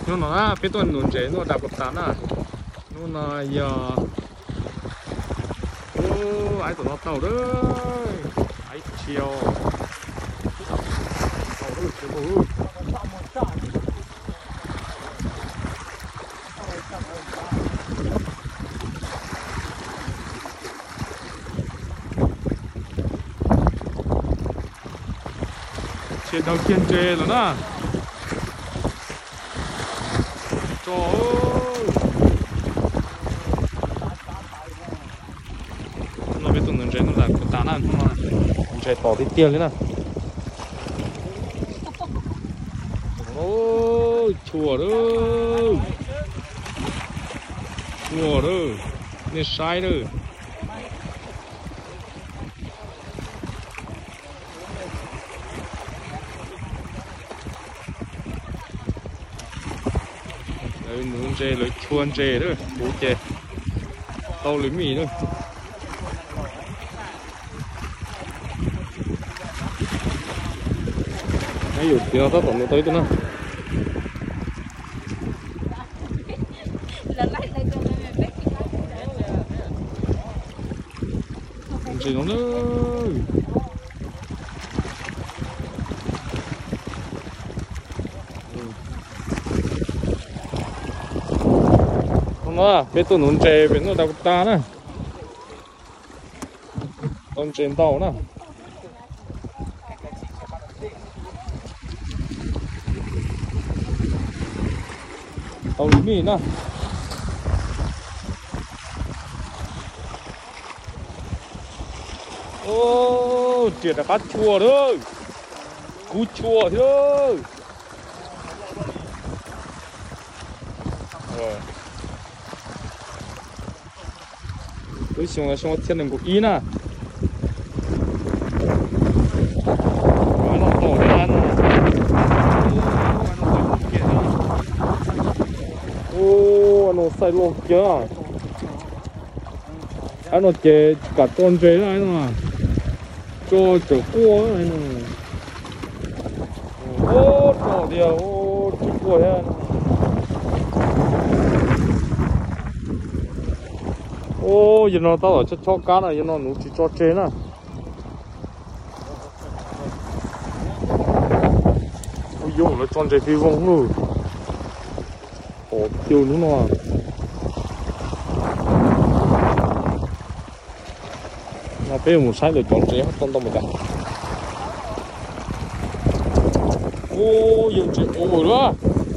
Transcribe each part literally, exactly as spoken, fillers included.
nó nó biết tuần nôn chế nó đạp tán à nó là giờ ô ai tụi nó tàu đấy ai chiều tàu đấy chiều bự trên đầu kiên trề rồi nè trời ơi nó biết tụi nó chơi nó là cái tán ăn không mà chơi tỏ tí tiền đấy nè ôi chùa đó chùa đó nên sai đó muốn chè lấy chuồn chè đó bố chè tàu lấy mì nữa ấy dụ thì nó tao tổng nó tới tôi nè chè nó nữa nó biết tôi nôn chè biết nó đào ta nè con trên tàu nè tàu lý mì nè ô triệt là cắt chùa thôi cú chùa thôi rồi tôi xong là xong thiên đường của ý nè nó tổ đấy ăn ô nó sai lộn kia anh nó chế cả con chế này nè cho chỗ cua này nè ô chỗ điều ô chỗ cua đấy ô giờ nó tao ở cho cho cá này giờ nó nấu chỉ cho chế nè ôi dùng nó chọn chế phi vong luôn ồ tiêu nữa nè nó bé một sai được chọn chế hết con tao một cái ô dùng chế ô đó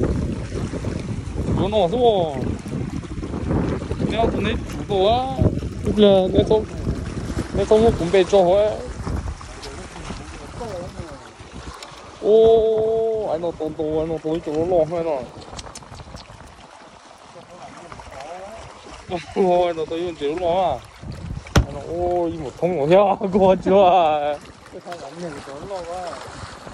nó nọ thôi nếu tụi này chủ đồ á tức là nếu không nếu không cũng bị cho hỏi ô anh nó to to anh nó to chỗ nó lo hay nó ô anh nó to chỗ nó lo à anh nó ô một thông một theo qua chưa à cái thằng làm gì chỗ nó lo quá